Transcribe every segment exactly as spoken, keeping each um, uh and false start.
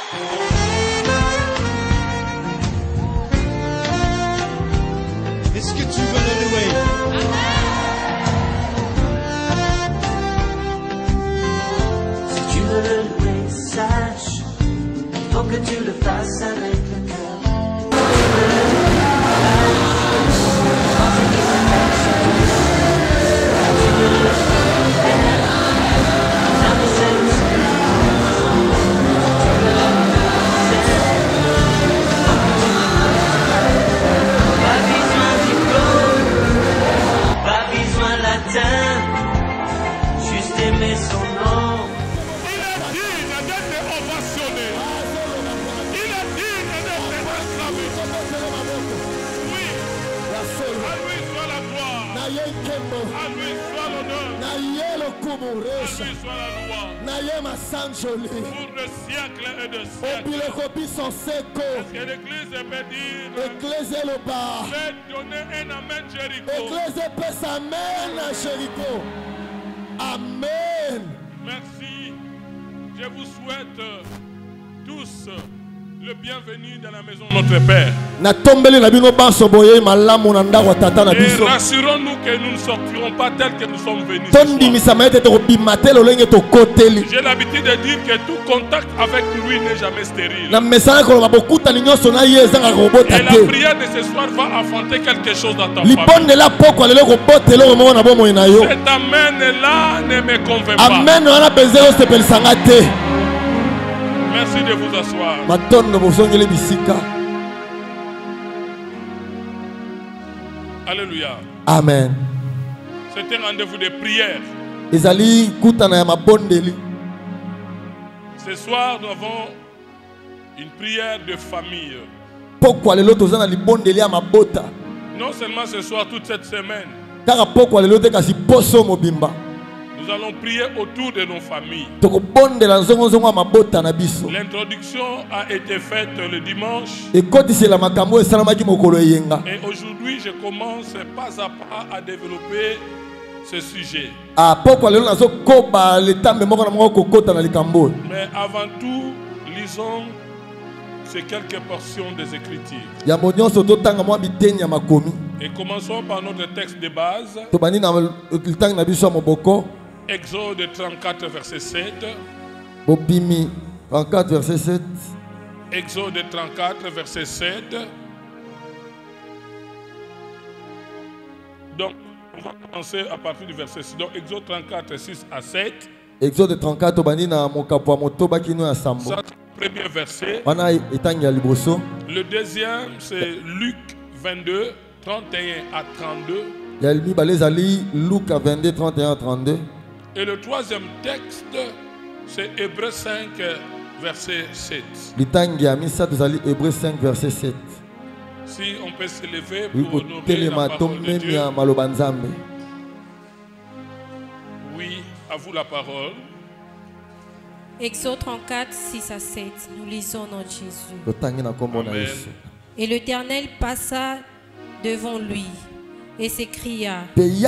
Est-ce que tu veux le louer? Si tu veux le louer, sache, il faut que tu le fasses avec le cœur. Juste aimer son nom. Il est digne d'être ovationné. Il est digne d'être acclamé. Oui. À lui soit la gloire. À lui soit l'honneur. À lui soit la loi. Pour le siècle et de siècle. Que l'église peut dire. Faites donner un amen Jéricho. Amen. Merci. Je vous souhaite tous le bienvenu dans la maison de notre Père. Et rassurons-nous que nous ne sortirons pas tels que nous sommes venus. J'ai l'habitude de dire que tout contact avec lui n'est jamais stérile. Et la prière de ce soir va affronter quelque chose dans ta famille. Cet amen-là ne me convainc pas. Merci de vous asseoir. Alléluia. Amen. C'est un rendez-vous de prière. Ce soir, nous avons une prière de famille. Non seulement ce soir, toute cette semaine. Nous allons prier autour de nos familles. L'introduction a été faite le dimanche. Et aujourd'hui, je commence pas à pas à développer ce sujet. Mais avant tout, lisons ces quelques portions des Écritures. Et commençons par notre texte de base. Exode trente-quatre, verset sept. trente-quatre, verset sept. Exode trente-quatre, verset sept. Donc, on va commencer à partir du verset six. Donc, Exode trente-quatre, six à sept. Exode trente-quatre, ça, c'est le premier verset. Le deuxième, c'est Luc vingt-deux, trente et un à trente-deux. Luc vingt-deux, trente et un à trente-deux. Et le troisième texte, c'est Hébreux cinq, verset sept. Hébreux cinq, verset sept. Si on peut se lever pour honorer la parole de Dieu. Oui, à vous la parole. Exode trente-quatre, six à sept. Nous lisons notre Jésus. Amen. Et l'Éternel passa devant lui et s'écria: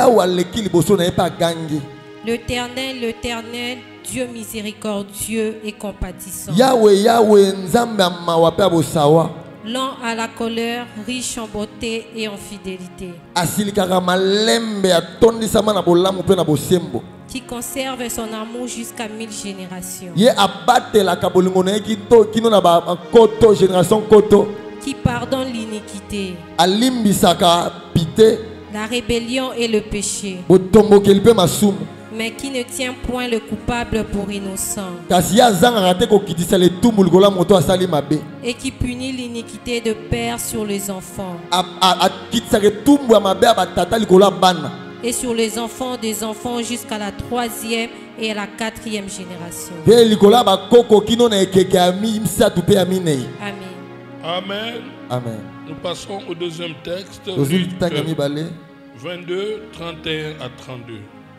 L'Éternel, l'Éternel, Dieu miséricordieux et compatissant, lent à la colère, riche en beauté et en fidélité, qui conserve son amour jusqu'à mille générations, qui pardonne l'iniquité, la rébellion et le péché, mais qui ne tient point le coupable pour innocent, et qui punit l'iniquité de père sur les enfants, et sur les enfants des enfants jusqu'à la troisième et à la quatrième génération. Amen. Amen. Amen. Nous passons au deuxième texte. Luc vingt-deux, trente et un à trente-deux.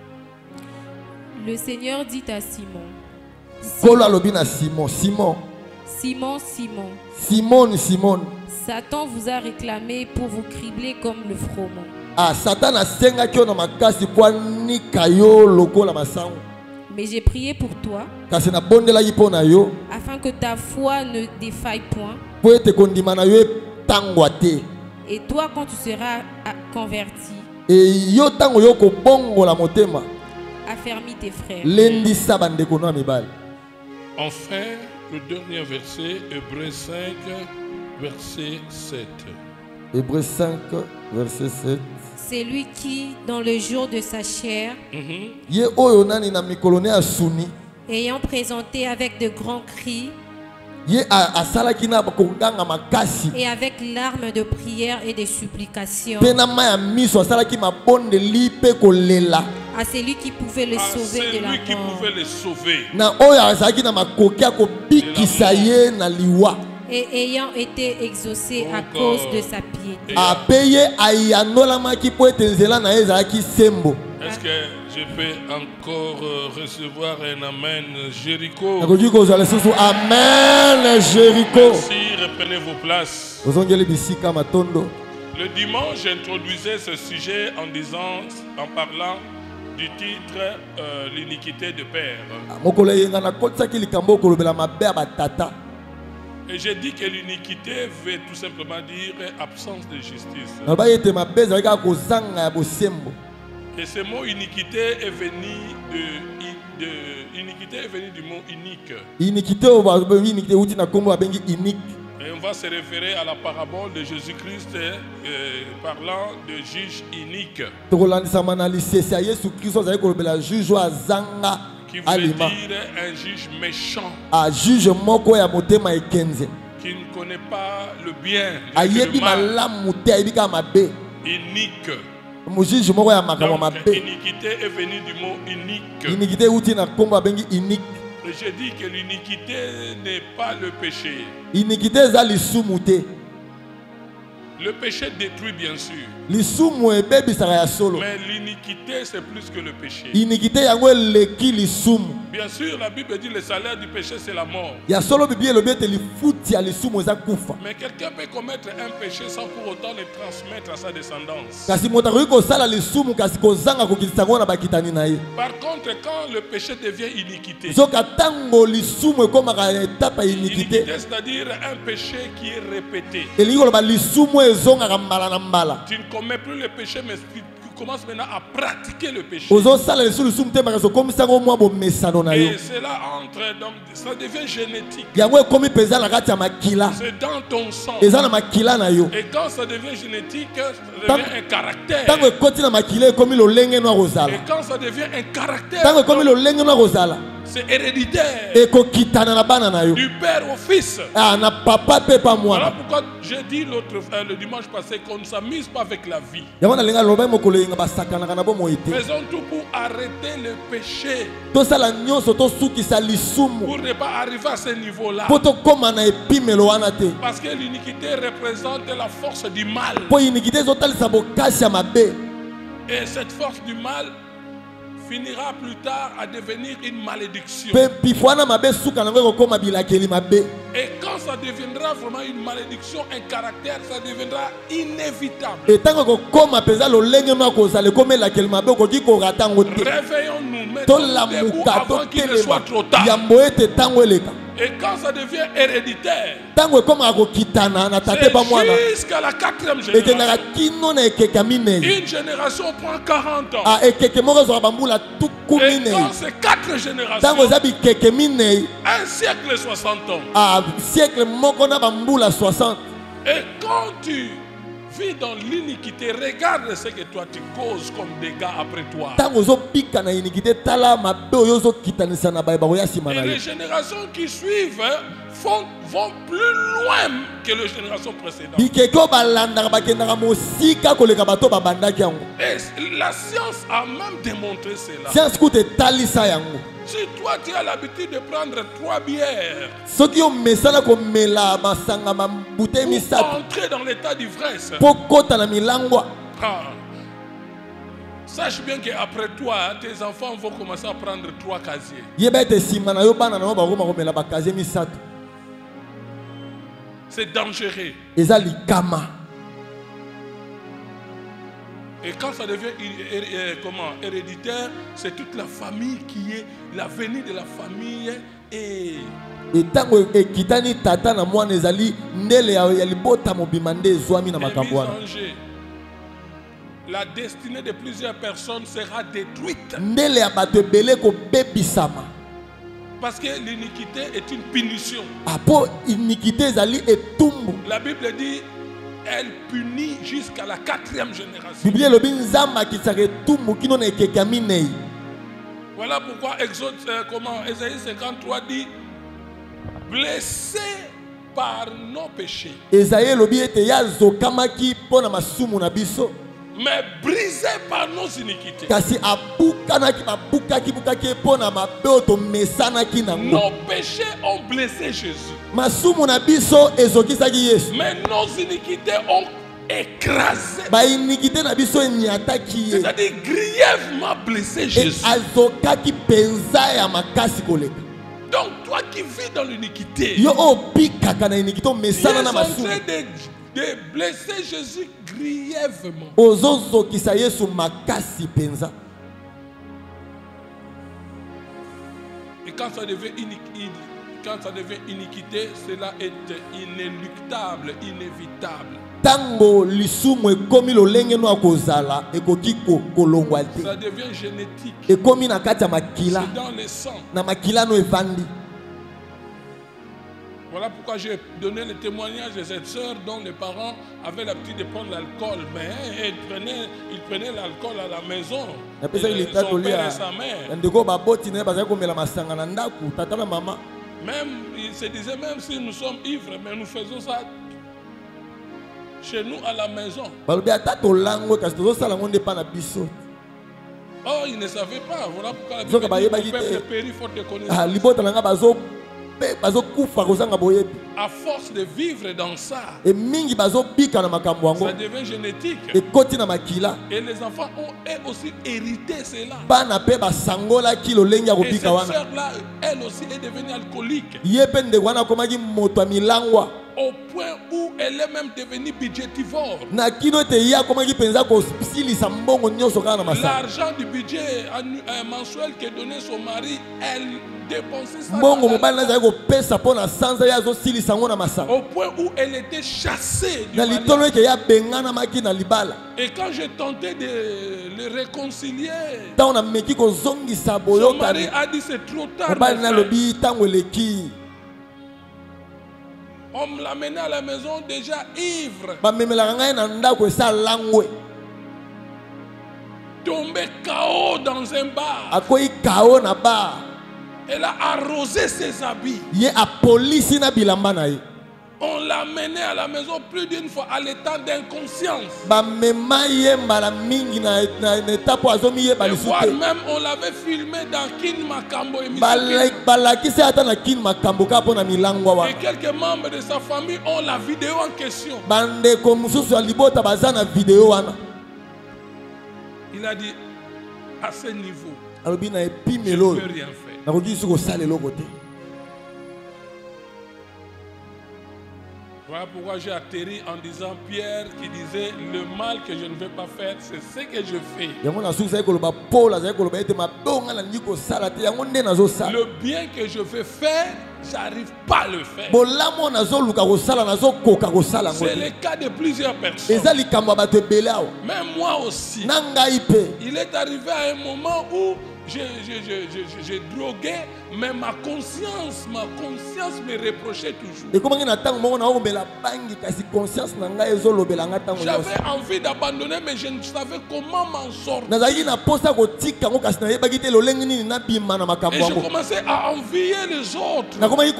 Le Seigneur dit à Simon: Simon, Simon, Simon, Simon, Simon, Simon, Satan vous a réclamé pour vous cribler comme le froment. Ah, Satan a senga kio na makasi kwa ni kayo loko la masango. Mais j'ai prié pour toi, Kasi na bonde la yipo na yo, afin que ta foi ne défaille point. Et toi, quand tu seras converti, affermis tes frères. Enfin, le dernier verset, Hébreux cinq, verset sept. Hébreux cinq, verset sept. C'est lui qui, dans le jour de sa chair, mm-hmm. ayant présenté avec de grands cris et avec larmes de prière et de supplications, à celui qui pouvait le sauver de la qui mort, pouvait le sauver. et ayant été exaucé à cause de sa piété. Est-ce que je peux encore recevoir un amen Jéricho? Amen Jéricho. Merci, reprenez vos places. Le dimanche, j'introduisais ce sujet en disant, en parlant du titre euh, l'iniquité de père. Et j'ai dit que l'iniquité veut tout simplement dire absence de justice. Et ce mot iniquité est venu de, de iniquité est venu du mot unique. Et on va se référer à la parabole de Jésus-Christ euh, parlant de juge unique. Qui veut dire un juge méchant. Qui ne connaît pas le bien, le mal. Unique. Donc, iniquité est venue du mot unique. Et j'ai dit que l'iniquité n'est pas le péché. Le péché détruit bien sûr. Mais l'iniquité c'est plus que le péché. Bien sûr, la Bible dit le salaire du péché c'est la mort. Mais quelqu'un peut commettre un péché sans pour autant le transmettre à sa descendance. Par contre, quand le péché devient iniquité, iniquité c'est-à-dire un péché qui est répété. Tu ne commets plus le péché, mais tu commences maintenant à pratiquer le péché. Et cela entre, donc ça devient génétique. C'est dans ton sang. Et quand ça devient génétique, ça devient un caractère. Et quand ça devient un caractère, c'est héréditaire. Du père au fils. Voilà pourquoi j'ai dit l'autre euh, le dimanche passé qu'on ne s'amuse pas avec la vie. Faisons tout pour arrêter le péché. Pour ne pas arriver à ce niveau-là. Parce que l'iniquité représente la force du mal. Et cette force du mal finira plus tard à devenir une malédiction. Et quand ça deviendra vraiment une malédiction, un caractère, ça deviendra inévitable. Réveillons-nous, mettons-nous debout avant qu'il ne soit trop tard. Et quand ça devient héréditaire, c'est jusqu'à la quatrième génération. Une génération prend quarante ans. Et quand c'est quatre générations, un siècle soixante ans. Et quand tu vis dans l'iniquité, regarde ce que toi tu causes comme dégâts après toi. Et les générations qui suivent font, vont plus loin que les générations précédentes. Et la science a même démontré cela. Si toi tu as l'habitude de prendre trois bières pour entrer dans l'état d'ivresse, ah, sache bien qu'après toi, tes enfants vont commencer à prendre trois casiers. C'est dangereux. Et quand ça devient comment, héréditaire, c'est toute la famille qui est, l'avenir de la famille et et tango ekitani tata na mwana ezali ndele ya ya libota mobima nde ezwami na makambo wana. La destinée de plusieurs personnes sera détruite. Ndele ya bato ebele kobebisama. Parce que l'iniquité est une punition. Apo iniquité ezali etumbu. La Bible dit elle punit jusqu'à la quatrième génération. Bible lobi nzamba kisaka etumbu kino na ekekami nei. Voilà pourquoi Exode, euh, comment Ésaïe cinquante-trois dit blessé par nos péchés. Ésaïe lobi ete ya zokamaki pona masumu na biso. Mais brisé par nos iniquités. Kasi abukanaki babukaki bukaki pona mabeoto mesanaki nango. Nos péchés ont blessé Jésus. Masumu na biso ezokisaki Yesu. Mais nos iniquités ont écrasé. Ba iniquité na biso enyataki. C'est-à-dire grièvement blessé Jésus. Azokaki penza ya makasi koleka. Donc toi qui vis dans l'iniquité, yo obikaka na iniquité mesana na masumu. De blesser Jésus grièvement. Ozozokisa Yesu makasi penza. Et quand ça devient iniquité, quand ça devient iniquité, cela est inéluctable, inévitable. Tango lisumu ekomi lolenge no akozala ekoki kolongwa te. Ça devient génétique. Ekomi na kati ya makila. C'est dans le sang. Na makila no evandi. Voilà pourquoi j'ai donné le témoignage de cette sœur dont les parents avaient l'habitude de prendre l'alcool. Mais ils prenaient, ils prenaient l'alcool à la maison. Et son père et sa mère. Même, ils se disaient, même si nous sommes ivres, mais nous faisons ça chez nous à la maison. Oh, ils ne savaient pas. Voilà pourquoi la Bible dit que mon peuple périt faute de connaissance. À force de vivre dans ça, ça devient génétique. Et les enfants ont eux aussi hérité cela. Et cette sœur-là, elle aussi est devenue alcoolique. Au point où elle est même devenue budgétivore. L'argent du budget mensuel que donnait son mari, elle dépensait ça. Au point où elle était chassée du mariage. Et quand j'ai tenté de le réconcilier, son mari a dit c'est trop tard. On me l'a mené à la maison déjà ivre. Tombé K O dans un bar. Elle a arrosé ses habits. On l'a mené à la maison plus d'une fois à l'état d'inconscience. Et voire même on l'avait filmé dans Kin Makambo. Et quelques membres de sa famille ont la vidéo en question. Il a dit, à ce niveau, je ne peux rien faire. Voilà pourquoi j'ai atterri en disant Pierre qui disait le mal que je ne veux pas faire, c'est ce que je fais. Le bien que je veux faire, j'arrive pas à le faire. C'est le cas de plusieurs personnes. Même moi aussi. Il est arrivé à un moment où j'ai drogué, mais ma conscience, ma conscience me reprochait toujours. J'avais envie d'abandonner, mais je ne savais comment m'en sortir. Et je commençais à envier les autres.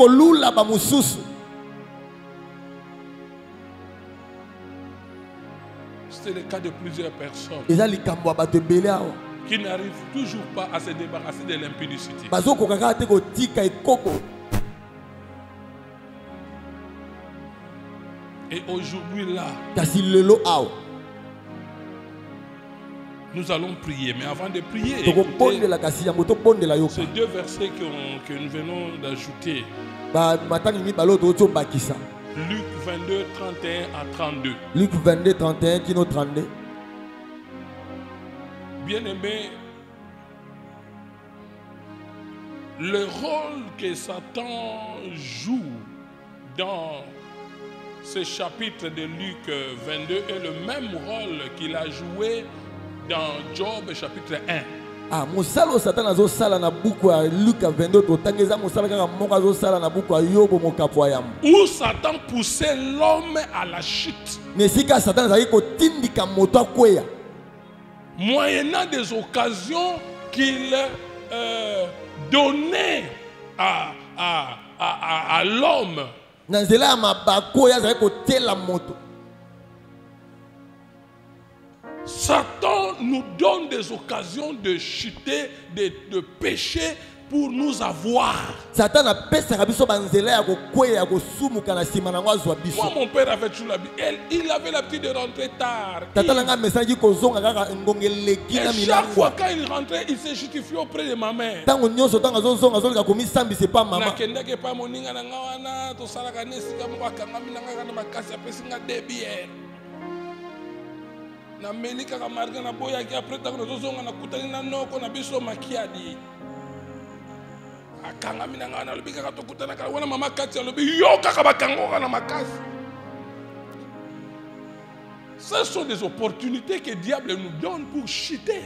C'était le cas de plusieurs personnes qui n'arrivent toujours pas à se débarrasser de l'impudicité. Et aujourd'hui là, nous allons prier. Mais avant de prier, écoutez, ces deux versets que, que nous venons d'ajouter. Luc vingt-deux, trente et un à trente-deux. Luc vingt-deux, trente et un, Kino trente-deux. Bien-aimé, Le rôle que Satan joue dans ce chapitre de Luc vingt-deux est le même rôle qu'il a joué dans Job chapitre un. Ah, musalo Satan azo sala na buku ya Luc vingt-deux to tangeza musala kaka moko azo sala na buku ya Yobo mokapwa yam. Où Satan poussait l'homme à la chute. Nesika Satan azali ko tindika moto akweya. Moyennant des occasions qu'il euh, donnait à, à, à, à, à l'homme. Nanzela mabako ya azali ko tela moto. Satan nous donne des occasions de chuter, de, de pécher pour nous avoir. Satan a pesaka biso banzela ya ko kweya ya ko sumuka na sima na ngwa biso. Moi mon père avait toujours l'habitude, il avait l'habitude de rentrer tard. Tata langa message ko zonga kaka ngongele kina milango. Chaque fois quand il rentrait, il se justifiait auprès de ma mère. Tango nyonso tanga zonga zonga ko misambi c'est pas maman. Na kendeke pa moninga na ngawana to salaka nesika mo akanga minanga kana makasi apesinga debier. Na meli kaka marga na boya ki après tango zonga na kutani na noko na biso makiadi. Akanga minanga na lobi kaka to kutana kala wana mama kati ya lobi yo kaka bakango kana makasi. Ce sont des opportunités que le diable nous donne pour chuter.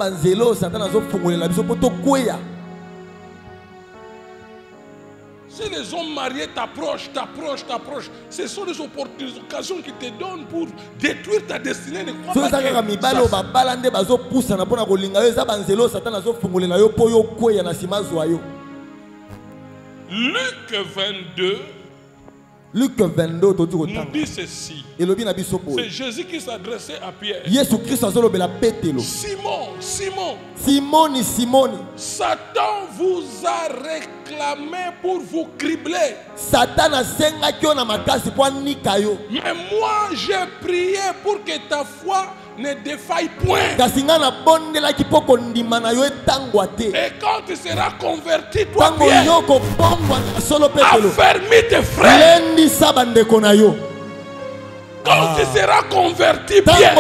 Si les hommes mariés t'approchent, t'approchent, t'approchent, ce sont des opportunités, des occasions qui te donnent pour détruire ta destinée. Ne crois pas que Luc vingt-deux Luc vingt-deux nous dit ceci. C'est Jésus qui s'adressait à Pierre. Simon, Simon. Simoni, Simoni. Satan vous a réclamé pour vous cribler. Satan a senga kyo na makasi kwa nika yo. Mais moi j'ai prié pour que ta foi ne défaille point. Et quand tu seras converti, toi Pierre, affermis tes frères. Quand tu seras converti, Pierre,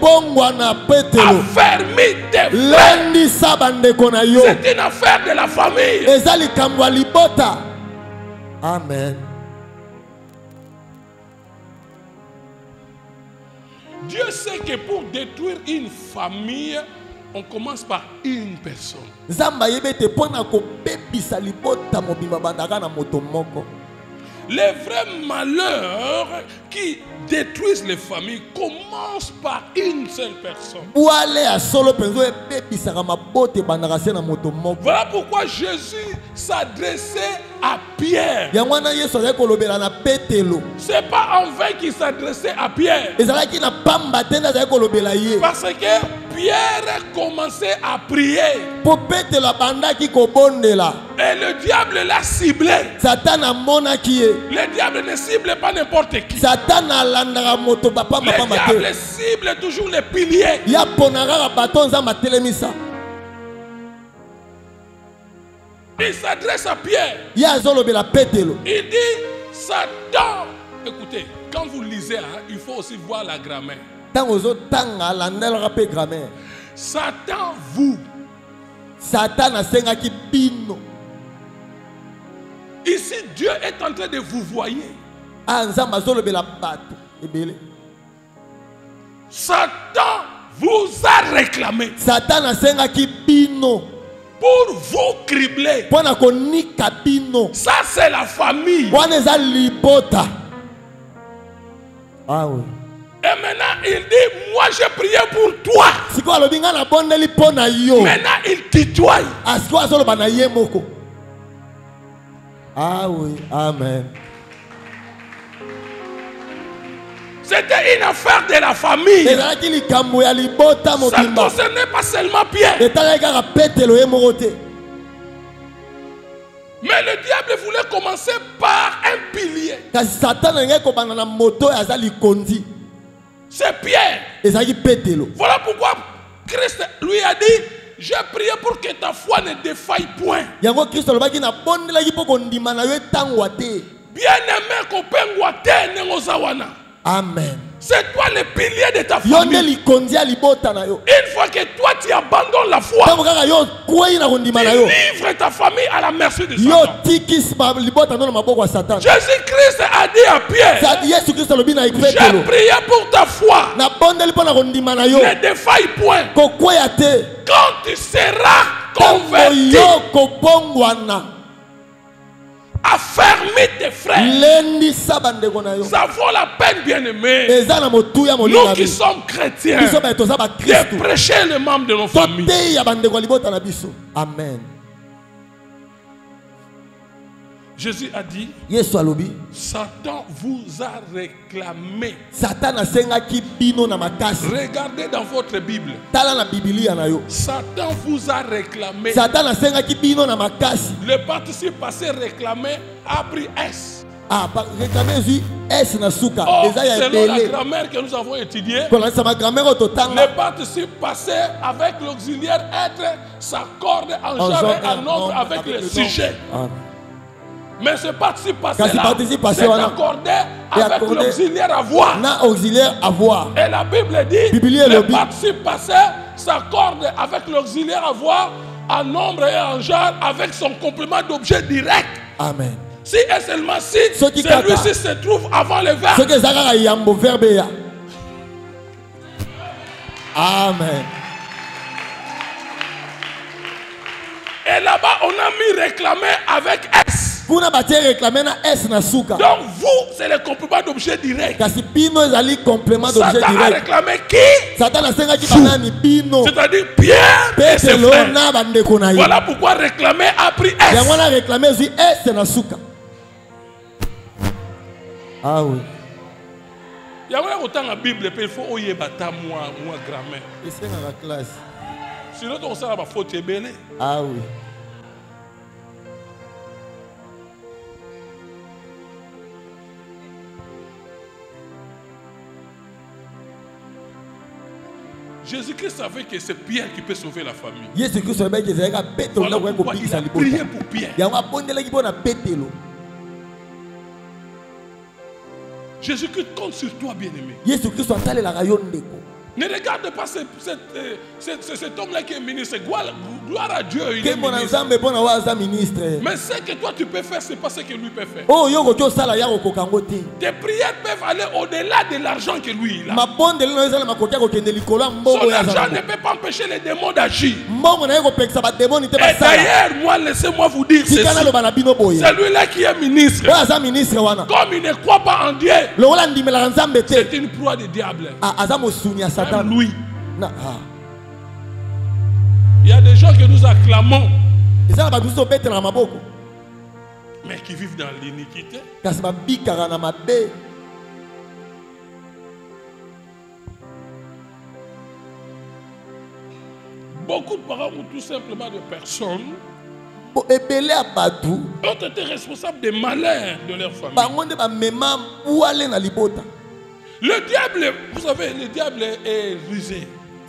affermis tes frères. C'est une affaire de la famille. Amen. Dieu sait que pour détruire une famille, on commence par une personne. Les vrais malheurs qui détruisent les familles commencent par une seule personne. Voilà pourquoi Jésus s'adressait à Pierre. C'est pas en vain qu'il s'adressait à Pierre. Parce que Pierre commençait à prier. Et le diable l'a ciblé. Le diable ne cible pas n'importe qui. Le diable cible toujours les piliers. Il s'adresse à Pierre. Il dit, Satan. Écoutez, quand vous lisez, hein, il faut aussi voir la grammaire. Satan vous. Satan a sengaki bino. Ici, Dieu est en train de vous voyer. Satan vous a réclamé. Satan a sengaki bino. Pour vous cribler. Ça, c'est la famille. Ah oui. Et maintenant, il dit, moi j'ai prié pour toi. Maintenant, il tutoie. Ah oui, amen. C'était une affaire de la famille. Ça ne concernait pas seulement Pierre. Mais le diable voulait commencer par un pilier. C'est Pierre. Voilà pourquoi Christ lui a dit, j'ai prié pour que ta foi ne défaille point. Bien-aimé, Amen. C'est toi le pilier de ta famille. Une fois que toi tu abandonnes la foi, tu livres ta famille à la merci de Satan. Jésus-Christ a dit à Pierre, j'ai prié pour ta foi. Ne défaille point. Quand tu seras converti, affermis tes frères. Ça vaut la peine, bien-aimés, nous qui sommes chrétiens, de prêcher les membres de nos familles. Amen. Jésus a dit, Satan vous a réclamé. Regardez dans votre Bible. Satan vous a réclamé. Le participe passé réclamé a pris S. Ah, réclamer S na souka. Oh, selon la grammaire que nous avons étudiée, le participe passé avec l'auxiliaire être s'accorde en genre et en nombre avec le sujet. Mais ce participe passé là, c'est accordé avec l'auxiliaire avoir. avoir. Et la Bible dit, le participe passé s'accorde avec l'auxiliaire avoir en nombre et en genre avec son complément d'objet direct. Amen. Si et seulement si celui-ci se trouve avant le verbe. Amen. Et là-bas, on a mis réclamé avec S. Donc vous, c'est le complément d'objet direct. Satan a réclamé qui? C'est-à-dire Pierre et ses frères. Voilà pourquoi réclamer a pris S. Ah oui. Il y a autant la Bible, il faut oyer bata moi moi grammaire. Et c'est dans la classe. Sinon on sait la faute est belle. Ah oui. Jésus-Christ savait que c'est Pierre qui peut sauver la famille. Jésus-Christ savait que c'est Voilà pourquoi il a prié pour Pierre. Jésus-Christ compte sur toi, bien-aimé. Ne regarde pas cet, cet, cet, cet homme-là qui est ministre. Gloire, gloire à Dieu, il est ministre. Mais ce que toi tu peux faire, ce n'est pas ce que lui peut faire. Tes prières peuvent aller au-delà de l'argent que lui il a. Son argent ne peut pas empêcher les démons d'agir. Et d'ailleurs, moi, laissez-moi vous dire ceci. Celui-là qui est ministre, comme il ne croit pas en Dieu, c'est une proie du diable. Même lui. Il y a des gens que nous acclamons, mais qui vivent dans l'iniquité. Beaucoup de parents ou tout simplement de personnes ont été responsables des malheurs de leur famille. Le diable, vous savez, le diable est rusé.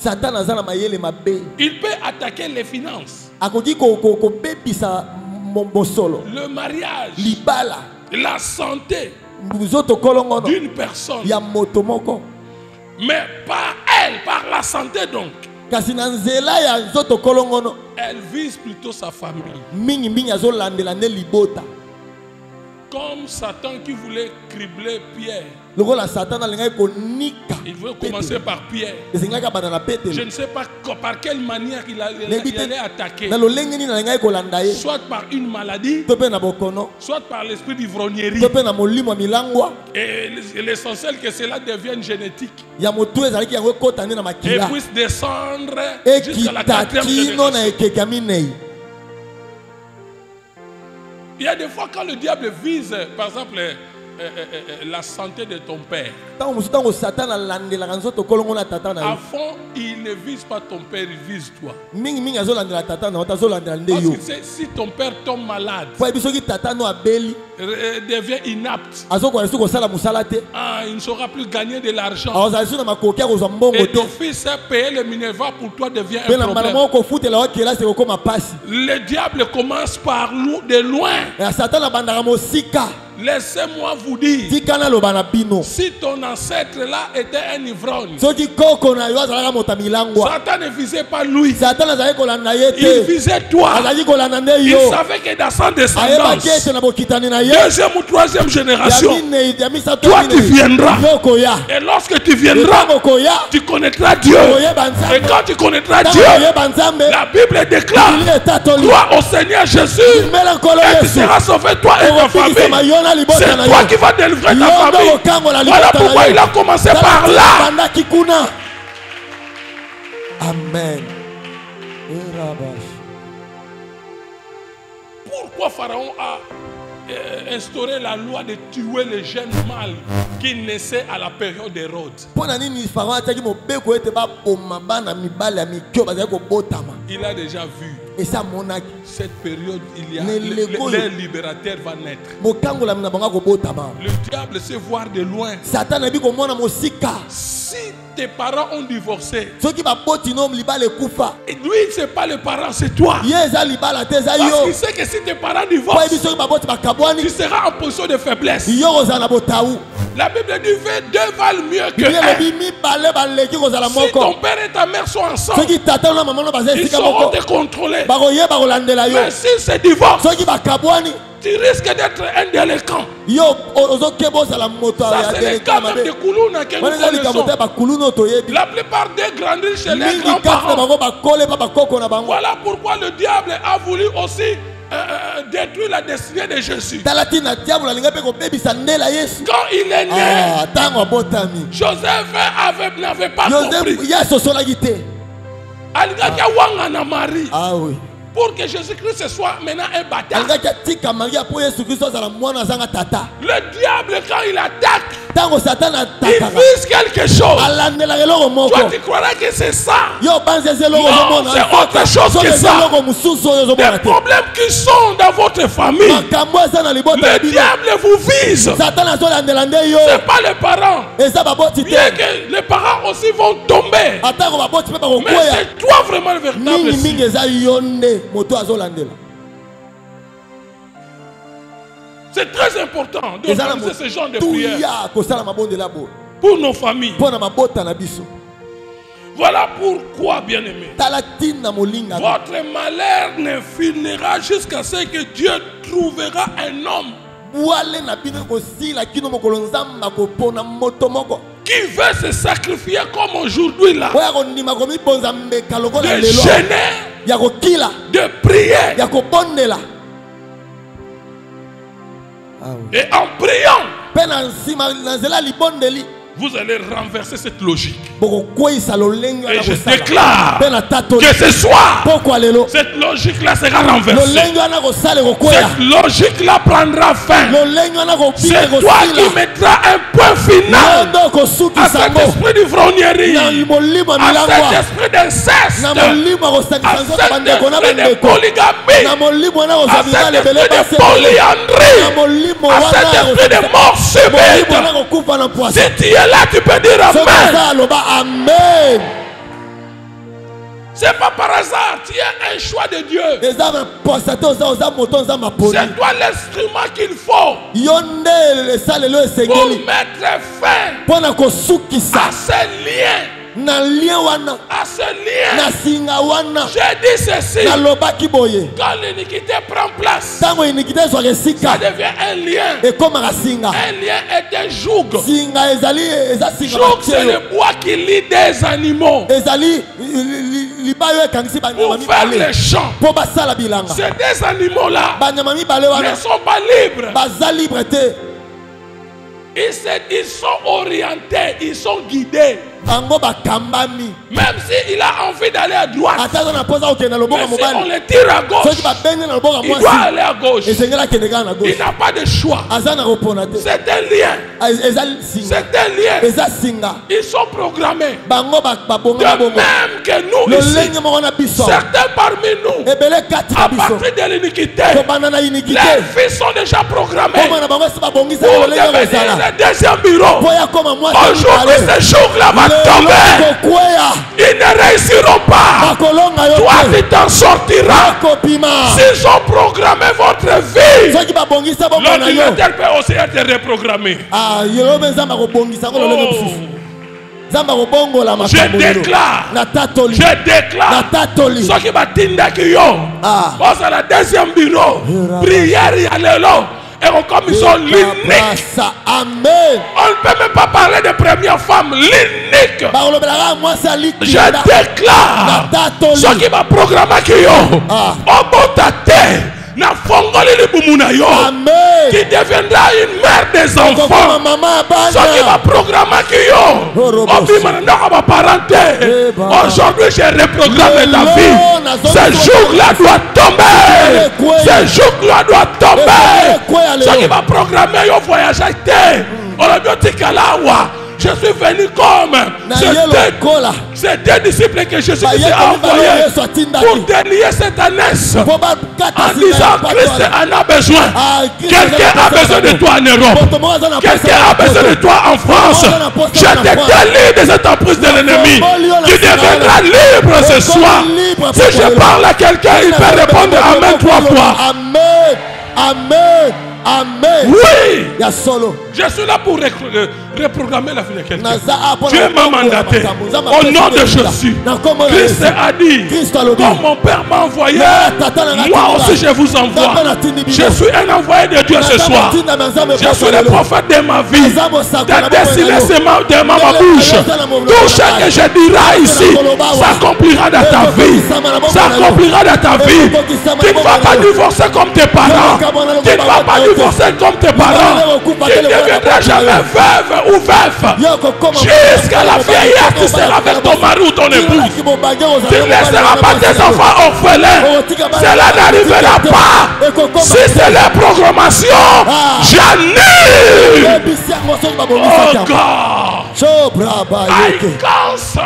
Il peut attaquer les finances, le mariage, la santé d'une personne. Mais par elle, par la santé donc, elle vise plutôt sa famille. Comme Satan qui voulait cribler Pierre. Il veut commencer par Pierre. Je ne sais pas par quelle manière il allait attaquer. Soit par une maladie, soit par l'esprit d'ivrognerie. Et l'essentiel que cela devienne génétique. Et puisse descendre jusqu'à la quatrième génération. Il y a des fois quand le diable vise, par exemple, euh, euh, euh, la santé de ton père. À fond, il ne vise pas ton père, il vise toi. Parce que si ton père tombe malade, devient inapte, ah, il ne saura plus gagner de l'argent. Et ton fils a payé le Minerva pour toi devient un problème. Le diable commence par de loin. Laissez-moi vous dire, si ton ancêtre là était un ivrogne, Satan ne visait pas lui, il visait toi. Il savait que dans sa descendance, deuxième ou troisième génération, toi tu viendras. Et lorsque tu viendras, tu connaîtras Dieu. Et quand tu connaîtras Dieu, la Bible déclare, crois au Seigneur Jésus et tu seras sauvé, toi et ta famille. C'est toi qui vas délivrer ta famille. Voilà pourquoi il a commencé par là. Amen. Pourquoi Pharaon a euh, instauré la loi de tuer les jeunes mâles qui naissaient à la période d'Hérode? Il a déjà vu. Cette période, il y a le libérateur va naître. Le diable sait voir de loin. Si tes parents ont divorcé, lui c'est pas le parent, c'est toi. Parce qu'il sait que si tes parents divorcent, tu seras en position de faiblesse. La Bible dit que deux valent mieux que un. Si ton père et ta mère sont ensemble, ils sauront te contrôler. Mais s'ils se divorcent, tu risques d'être un délinquant. Ça c'est le cas même de Koulouna que nous connaissons. La plupart des grandir chez les grands-parents. Voilà pourquoi le diable a voulu aussi euh, euh, détruire la destinée de Jésus. Quand il est né, Joseph n'avait pas compris. Ah oui. Pour que Jésus-Christ soit maintenant un bâtard. Le diable, quand il attaque, il vise quelque chose. Toi, tu croirais que c'est ça. Non, c'est autre chose que ça. Les problèmes qui sont dans votre famille, le diable vous vise. Ce n'est pas les parents. Bien que les parents aussi vont tomber. Mais c'est toi vraiment le véritable signe. C'est très important de réaliser ce genre de prière pour nos familles. Voilà pourquoi, bien-aimés, votre malheur ne finira jusqu'à ce que Dieu trouvera un homme qui veut se sacrifier comme aujourd'hui là, de gêner, de prier. Et en priant, vous allez renverser cette logique. Et je déclare que ce soir, cette logique-là sera renversée. Cette logique-là prendra fin. C'est toi qui mettras un point final à cet esprit d'ivrognerie, à cet esprit d'inceste, à cet esprit de polygamie, à cet esprit de polyandrie, à cet esprit de mort subite. Si tu es là, tu peux dire Amen. C'est pas par hasard, tu es un choix de Dieu. C'est toi l'instrument qu'il faut pour mettre fin à ces liens. À ce lien, j'ai dit ceci. Quand l'iniquité prend place, ça devient un lien. Un lien est un joug. Joug, c'est le bois qui lie des animaux pour faire les champs. Ces des animaux-là ne sont pas libres. Ils, ils sont orientés, ils sont guidés. Même s'il a envie d'aller à droite, mais si on le tire à gauche, il doit aller à gauche. Il n'a pas de choix. C'est un lien. C'est un lien. Ils sont programmés. De même que nous ici, certains parmi nous, à partir de l'iniquité, les fils sont déjà programmés pour devenir le deuxième bureau. Aujourd'hui, ce jour-là va tomber. Ils ne réussiront pas. Toi, tu t'en sortiras. S'ils ont programmé votre vie, l'ordinateur peut aussi être reprogrammé. Oh. Je déclare, je déclare, ceux qui m'attendent qui ont, parce que la deuxième bureau, prière, il y a l'élo, et comme ils sont l'unique. Amen. On ne peut même pas parler de première femme, l'unique. Je déclare, ceux qui m'ont programmé qui ont, au bout de ta terre, na fongoli le bumunayo qui deviendra une mère des enfants. Ce qui va programmer qui yo aujourd'hui j'ai reprogrammé ta vie. Ce jour-là doit tomber. Ce jour-là doit tomber. Ce qui va programmer yo voyage on a bien dit je suis venu comme ces deux disciples que Jésus s'est envoyé pour délier cette année en disant Christ en a besoin. Quelqu'un a besoin de toi en Europe. Quelqu'un a besoin de toi en France. Je te délie de cette emprise de l'ennemi. Tu deviendras libre ce soir. Si je parle à quelqu'un, il peut répondre Amen trois fois. Amen. Amen. Amen. Oui. Il y a solo. Je suis là pour reprogrammer la vie de quelqu'un. Dieu m'a mandaté. Au nom de Jésus. Christ a dit, comme mon Père m'a envoyé, moi aussi je vous envoie. Je suis un envoyé de Dieu ce soir. Je suis le prophète de ma vie. Ta destinée de ma bouche. Tout ce que je dirai ici s'accomplira dans ta vie. S'accomplira dans ta vie. Tu ne vas pas divorcer comme tes parents. Tu ne vas pas divorcer comme tes parents. Tu ne deviendras jamais veuve ou veuf. Jusqu'à la vieillesse, tu seras avec ton mari ou ton épouse. Tu ne laisseras pas tes enfants orphelins. Cela n'arrivera pas. Si c'est la programmation, j'annule. Oh God. I cancel.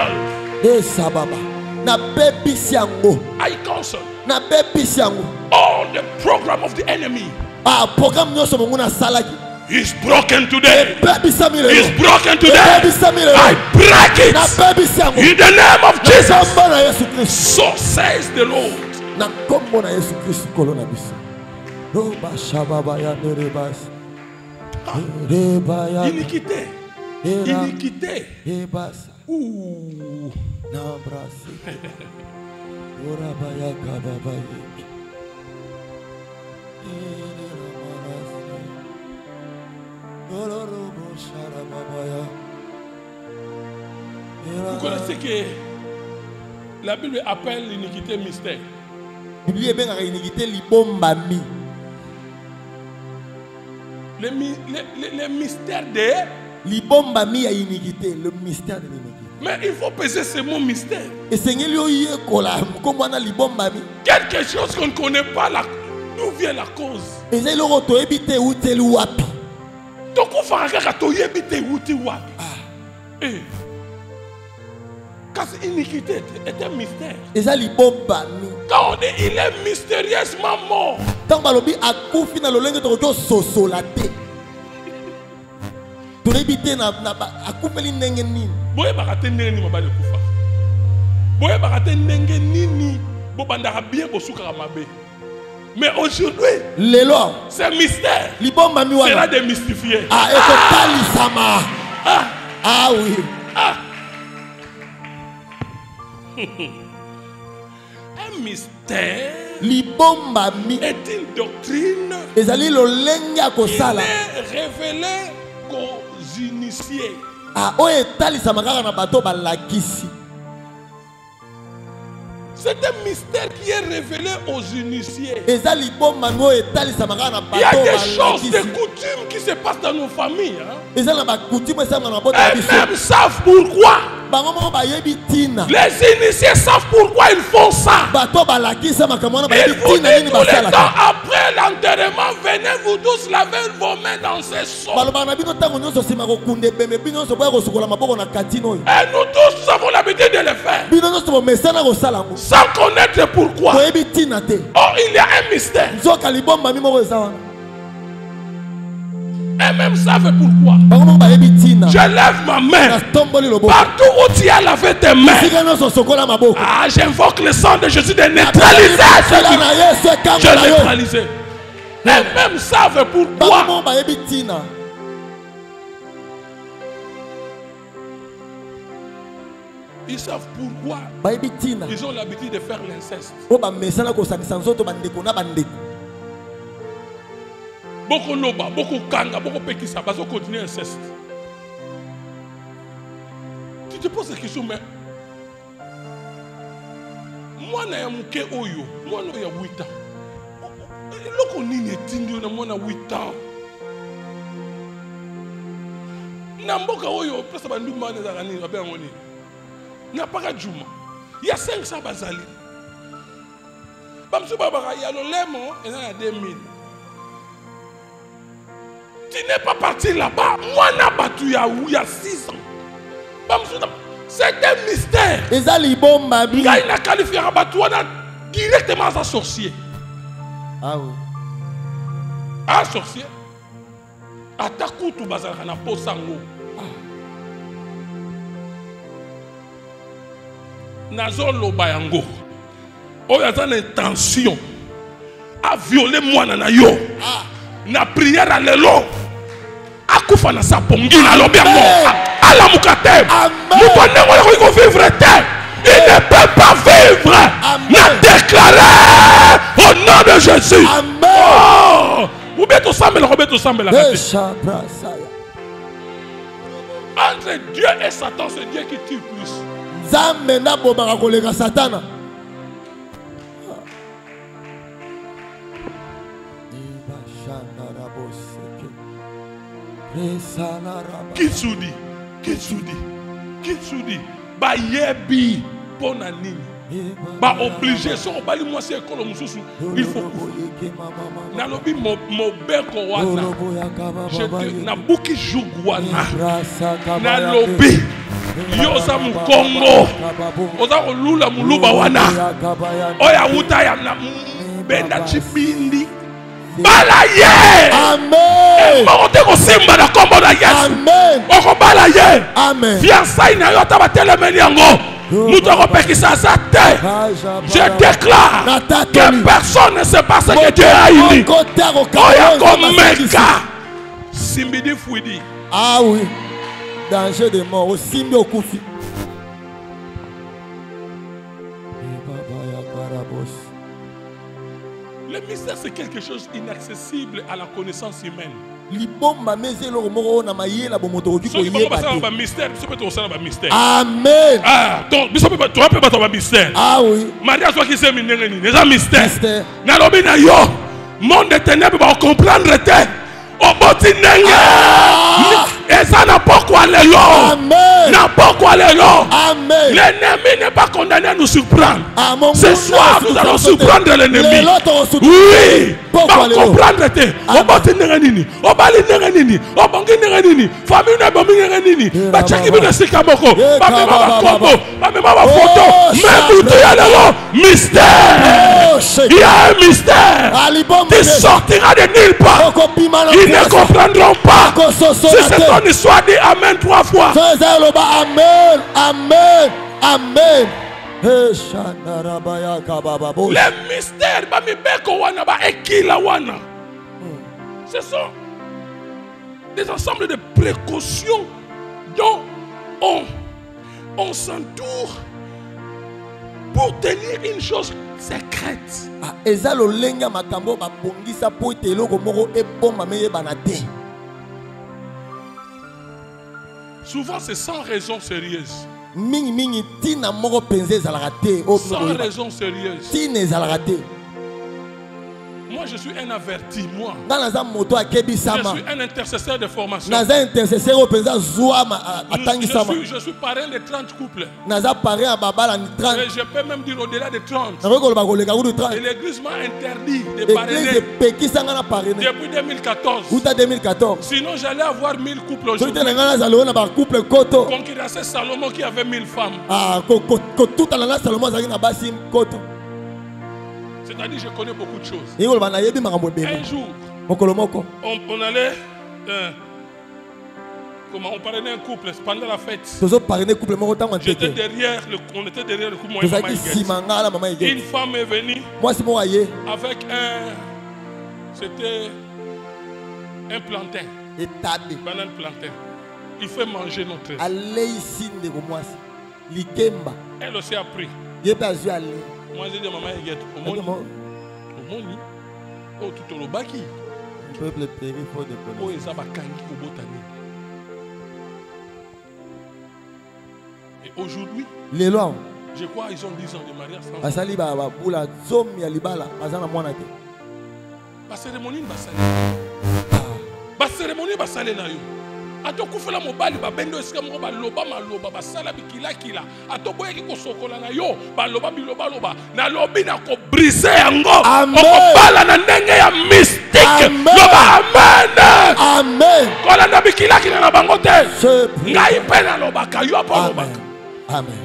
I cancel all the program of the enemy. It's broken today. It's broken today. I break it in the name of Jesus. So says the Lord. Iniquité. Iniquité. Ouh. Vous connaissez que la Bible appelle l'iniquité mystère. Le, le, le, le mystère de Libombami a iniquité, le mystère de l'iniquité. Mais il faut peser ce mot mystère. Et quelque chose qu'on ne connaît pas, la, d'où vient la cause. Et c'est le éviter où tu es wapi. Donc on fait un gâteau éviter où tu es wapi. Eh. Car l'iniquité est un mystère. Et ça libombami. Quand on dit il est mystérieusement mort. Tant balobi a koufi na lolenge to soso la té. Tu éviter na na a koufeli ndenge nini. Boye bakate ndenge nini mabale kufa. Boye bakate ndenge nini bo bandaka bien bo sukaka mabe. Mais aujourd'hui, c'est mystère. C'est là démystifié. Ah, et ah! Sama. Ah. Ah oui. Ah. Un mystère est une doctrine qui n'est révélée qu'aux initiés. Ah, oh, et tali samagara na bato balakisi. C'est un mystère qui est révélé aux initiés. Il y a des choses, des coutumes qui se passent dans nos familles. Hein? Et même savent pourquoi. Les initiés savent pourquoi ils font ça. Ils vous disent tout le temps après l'enterrement, venez vous tous laver vos mains dans ces seaux. Et nous tous avons l'habitude de le faire. Sans connaître pourquoi. Oh, il y a un mystère. Un Eux-mêmes savent pourquoi. Je lève ma main. Partout où tu as lavé tes mains. Ah, j'invoque le sang de Jésus de neutraliser ce qui... Je neutralise. Eux-mêmes savent pourquoi. Ils savent pourquoi. Ils ont l'habitude de faire l'inceste. Beaucoup loba, beaucoup kanga, beaucoup pekisa, ils continuer l'inceste. Tu te poses la question, mais moi, je suis oyo, moi, je suis huit ans. Loko nini etindio na mwana huit ans. Na mboka oyo, pesa bandu mane za kanini, babe ngoni. Na paka juma. Il y a cinq cents bazali. Bamsu babaka ya lolemo et na deux mille. Tu n'es pas parti là-bas. Moi na batu ya il y a six ans. Bamsu c'est un mystère. Ezali bomba bi. Quand il a qualifié batu na directement à sorcier. Ah oui. Ah sorcier. Ataku tu bazala na posango. Nazo loba yango. Oyo aza na intention à violer moi na yo. Na prière à lelo. Akufa na sa pongi na lobi yango. Ala mukate. Muto nengo ko vivre te. Il ne peut pas vivre. Na déclarer au nom de Jésus. Amen. Ou bien tout semble, ou bien tout semble. Entre Dieu et Satan, c'est Dieu qui tue plus. Zambe na bobaka koleka Satana. Kitsudi, Kitsudi, Kitsudi, ba yebi pona nini. Ba obligé so bali moi c'est école mususu il faut na lobi mo mo beko wana je na buki jugwana na lobi yoza mukongo oza kolula muluba wana oya uta ya na benda chibindi bala ye amen mote ko simba na kombo na Yesu amen oko bala ye amen fiançailles na yo ta batelemeli yango. Je déclare que personne ne sait pas ce que Dieu a uni. Simbidi Fouidi. Ah oui. Danger de mort. Simbi Okufi. Le mystère, c'est quelque chose d'inaccessible à la connaissance humaine. Amen. Ah, donc, tu peux pas ton mystère. Ah oui. Maria soit qui s'est mis un mystère. Nalobi na yo, monde des ténèbres va comprendre te. Au boti nenga. Et ça n'a pas quoi les lots. Amen. N'a pas quoi les lots. Amen. L'ennemi n'est pas condamné à nous surprendre. Amen. Ce soir, nous allons surprendre l'ennemi. Oui. Va comprendre te. Au boti nenga nini. Au bali nenga nini. Au bangi nenga nini. Famille na bangi nenga nini. Ba chaki bina sikamoko. Ba mema ba kombo. Ba mema ba photo. Même tout y a le mystère. Il y a un mystère. Tu sortiras de nulle part. Ils ne comprendront pas. Si c'est ton histoire, dis Amen trois fois. Amen, Amen, Amen. Le mystère, ce sont des ensembles de précautions dont on, on s'entoure pour tenir une chose secrète. Souvent c'est sans raison sérieuse. Sans raison sérieuse. Moi je suis un averti, moi. Je suis un intercesseur de formation. Je suis, je suis parrain de trente couples. Et je peux même dire au-delà de trente. Et l'église m'a interdit de parrainer depuis deux mille quatorze. Sinon j'allais avoir mille couples aujourd'hui. Concurrencer Salomon qui avait mille femmes. C'est-à-dire que je connais beaucoup de choses. Un jour, on, on allait Euh, comment on parrainait un couple pendant la fête. J'étais derrière le, on était derrière le couple. Moi et maman Iguette. Une femme est venue avec un, c'était un plantain. Banane plantain. Il fait manger notre. Elle aussi a pris. Moi j'ai dit à maman Iguette, au monde, au monde, oh tout au baki. Peuple péri, faut de connaître. Oh ezaba kangi au botani. Et aujourd'hui, les lois. Je crois ils ont dix ans de mariage. Basali ba ba bula zomi ya libala bazana mwana te. Ba cérémonie ba sali. Ba cérémonie ba sali na yo. Ato kufela mobali ba bendo esika mo ba loba maloba ba sala bikila kila. Ato boye ki ko sokola na yo ba loba biloba loba na lobi na ko briser yango. Oko bala na ndenge ya mystique. Loba amen. Amen. Kola na bikila kila na bango te. Ngai pe na loba ka yo pa loba. Amen.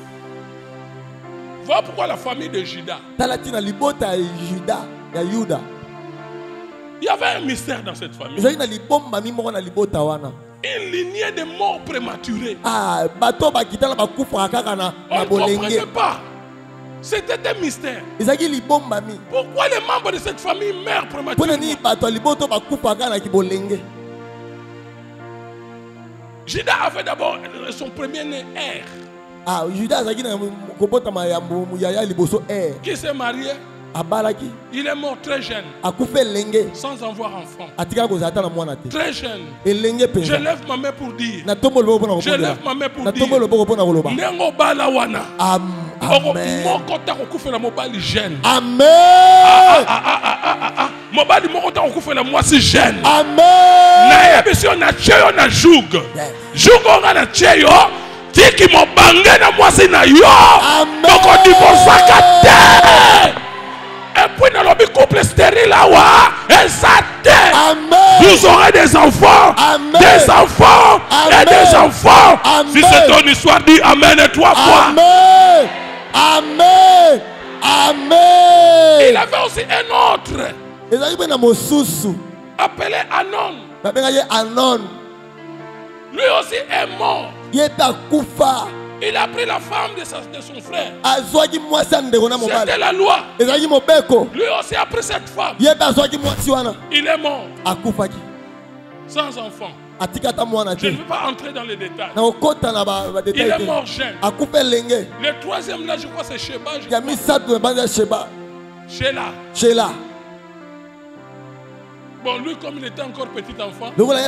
Voilà pourquoi la famille de Judas. Talatina libota Judas ya Yuda. Il y avait un mystère dans cette famille. Une lignée de morts prématurés. Ah, bateau ba kitala ba kufa kaka na na bolenge. On ne comprenait pas. C'était un mystère. Pourquoi les membres de cette famille meurent prématurément? Judas avait d'abord son premier-né Er. Ah, Judas qui s'est marié. Il est mort très jeune, sans avoir enfant. Très jeune. Je lève ma main pour dire. Je lève ma main pour dire. Nengo bala wana. Amen. Amen. Mobali moko ta okufela mwasi jeune. Amen. Na yebisi na cheyo na jug. Jug nga na cheyo. Tiki mobange na mwasi na yo. Amen. Doko divorce te. Et puis dans le couple stérile là, vous aurez des enfants, Amen. des enfants Amen. et des enfants. Amen. Si c'est ton histoire, dis Amen et trois fois. Amen. Amen. Amen. Il avait aussi un autre appelé Anon. Anon. Lui aussi est mort. Il a pris la femme de, sa, de son frère. C'était la loi. Lui aussi a pris cette femme. Il est mort. Sans enfant. Je ne veux pas entrer dans les détails. Il est mort jeune. Le troisième là, je crois c'est Sheba. Sheila. Sheila. Bon, lui comme il était encore petit enfant,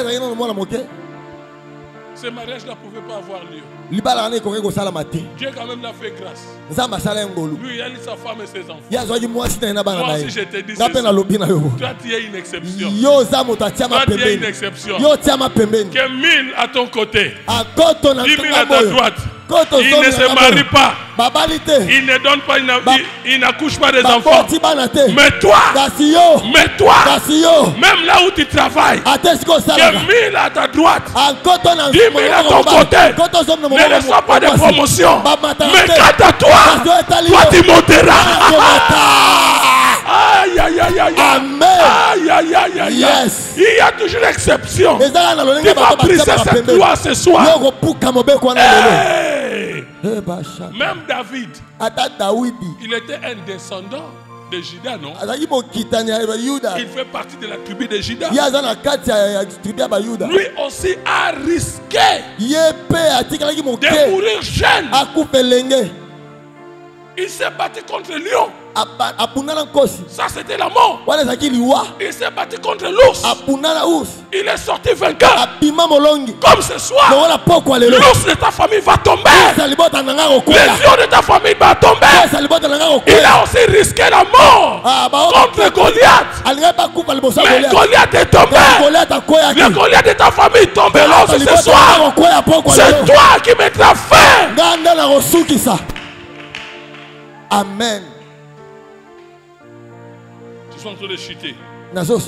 ce mariage-là ne pouvait pas avoir lieu. Dieu quand même l'a fait grâce. Lui, il a eu sa femme et ses enfants. Moi aussi, je te dis ceci. Toi, tu es une exception. Toi, tu es une exception. Que mille à ton côté, dix mille à ta droite. Il ne se marie pas. Il ne donne pas, il n'accouche pas des enfants. Mais toi, mais toi, même là où tu travailles, que mille à ta droite, dix mille à ton côté, ne reçois pas de promotion. Mais quant à toi, toi tu monteras. Aïe, aïe, aïe, aïe. Amen. Aïe, aïe, aïe, aïe. Yes. Il y a toujours une exception. Tu vas briser cette loi ce soir. Hey. Même David, il était un descendant de Judas, non? Il fait partie de la tribu de Judas. Lui aussi a risqué de mourir jeune. Il s'est battu contre le lion. Ça c'était la mort. Il s'est battu contre l'ours. Il est sorti vainqueur. Comme ce soir, l'ours de ta famille va tomber. Le lion de ta famille va tomber. Il a aussi risqué la mort contre Goliath. Mais Goliath est tombé. Le Goliath de ta famille tombera aussi ce soir. C'est toi qui mettras fin. Amen. Ils sont en train de chuter.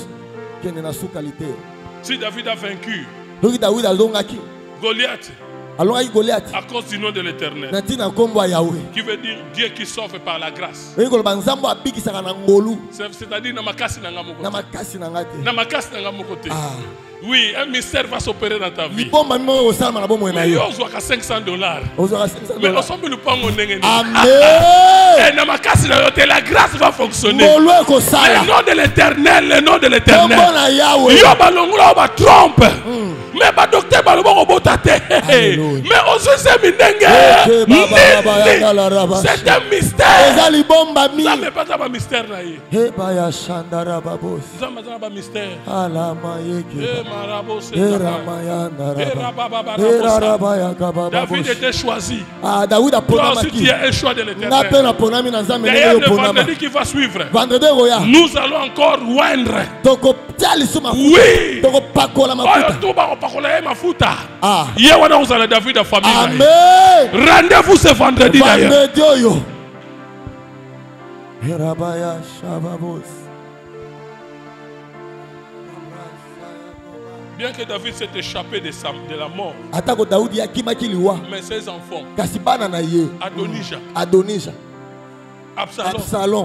Si David a vaincu Goliath, À cause du nom de l'Éternel. Qui veut dire Dieu qui sauve par la grâce. C'est-à-dire Namakasi Nangamoko. Namakasi Nangamoko. Oui, un mystère va s'opérer dans ta vie. Mais yo a cinq cents dollars. Mais ensemble nous pas mon Amen. Et Namakasi la grâce va fonctionner. Le nom de l'Éternel, le nom de l'Éternel. Yo balongula ba trompe. Mais ba docteur ba lobo botate. Mais on se sait minenge. C'est un mystère. Ça n'est pas un mystère là. Ça n'est pas un mystère. David était choisi. Toi aussi tu es un choix de l'Éternel. D'ailleurs le vendredi qui va suivre, nous allons encore oindre. Oui. Rendez-vous ce vendredi d'ailleurs. Bien que David s'est échappé de, sa, de la mort, mais ses enfants, Adonija, Adonija, Absalom, Absalom.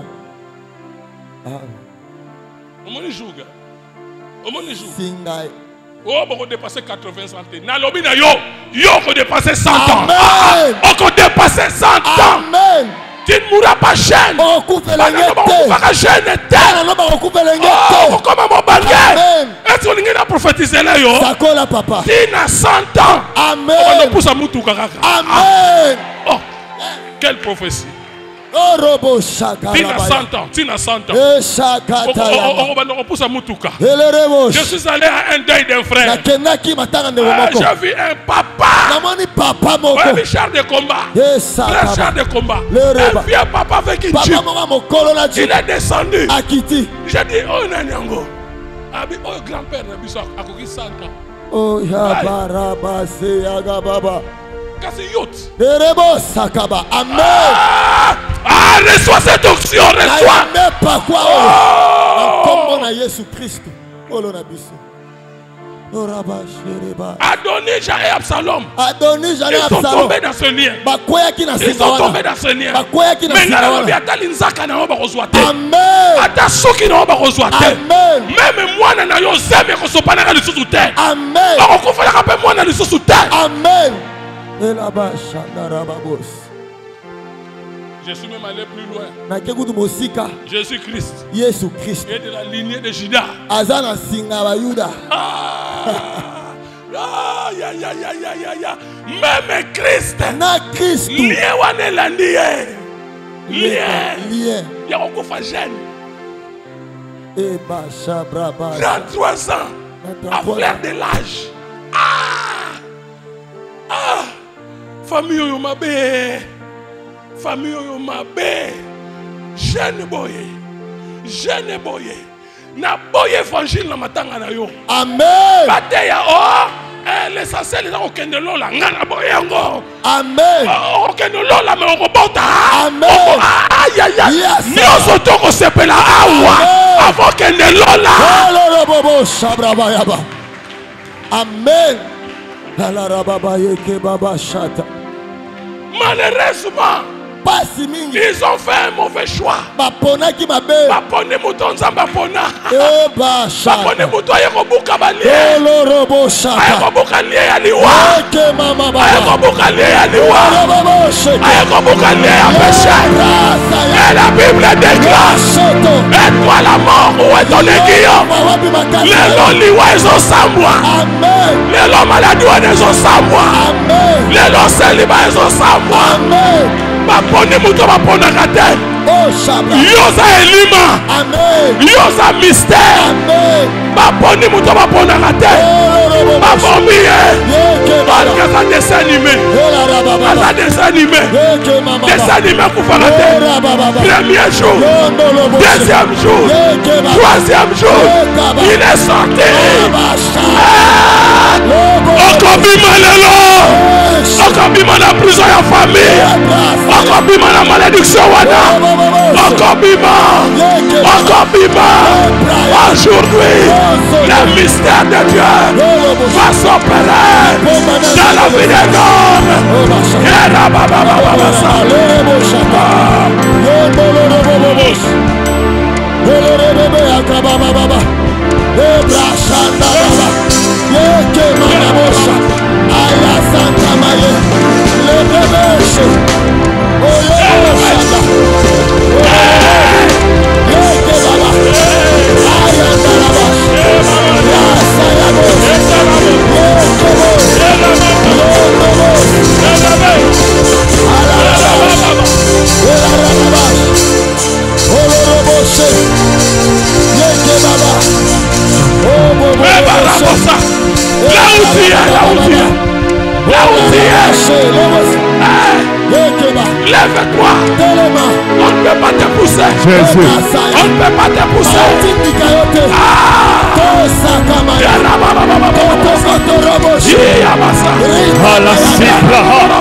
Comment il joue, gars? Comment il joue? Oh, on va dépasser quatre-vingts ans. Nalobi na yo, yo on va dépasser cent ans. On va dépasser cent ans. Amen. Tu ne mourras pas jeune. On coupe les jeune. Oh, comme mon baguette. Est-ce qu'on a prophétisé là yo? Sakola papa. Tu n'as cent ans. Amen. On va pousser à Moutou Kakaka. Amen. Oh, quelle prophétie. Oh, robo shaka. Tu n'as cent ans. Tu n'as cent ans. Eh shaka. On va pousser à Moutouka. Je suis allé à un deuil d'un frère. J'ai vu un papa. Un char de combat. Un char de combat. Un vieux papa avec une jupe. Il est descendu. J'ai dit, oh Nanyango. Oh grand-père, il a cent ans. Oh Yabarabase Yagababa. Amen. Ah, reçois cette onction, reçois. Adonija et Absalom. Adonija et Absalom. Ils sont tombés dans ce lien. Ils sont tombés dans ce lien. Même moi, Amen. Je suis même allé plus loin. Jésus-Christ. Jésus-Christ. Et de la lignée de Judas. Azana singa wa Yuda. Ah, ya, ya, ya, ya, ya, ya. Même Christ. Na Christ. Lié wane landie. Lié. Lié. Ya okufa jeune. Eh ba shabra ba. trente-trois ans. À fleur de l'âge. Ah. Ah. Famille yo mabe. Famille yo mabe. Jeune boye. Jeune boye. Na boye évangile na matanga na yo. Amen. Bateya oh. L'essentiel est au kendelo la ngana boyengo. Amen. Au kendelo la me robota. Amen. Aïe aïe aïe. Nyoso toko sepela awa. Avant kendelo la. Bobo shabraba yaba. Amen. La rababa yeke baba shata. Malheureusement, ils ont fait un mauvais choix. Bapona qui m'a bé. Bapone mouton zambapona. Eh ba shata. Bapone mouton yekobuka balie. Eh lo robo shata. Ayekobuka lie aliwa. Eke mama baba. Ayekobuka lie aliwa. Ayekobuka lie à péché. Et la Bible déclare. Et toi la mort où est ton aiguillon. Les lots liwa ils ont sans moi. Amen. Les lots malades ils ont sans moi. Amen. Les lots célibats ils ont sans moi. Amen. Bapone mouton bapona kate. Oh shabra. Yosa elima. Amen. Yosa mystère. Amen. Bapone mouton bapona kate. Bapomie. Parce que ça dessin animé. Ça dessin animé. Dessin animé pour faire la tête. Premier jour. Deuxième jour. Troisième jour. Il est sorti. Okobi malelo. Okobi bima na prison ya famille. Encore bima na malédiction wana. Encore bima. Encore bima. Aujourd'hui, le mystère de Dieu va s'opérer dans la vie des hommes. Lève-toi. On ne peut pas te pousser. Jésus. On ne peut pas te pousser. Ah.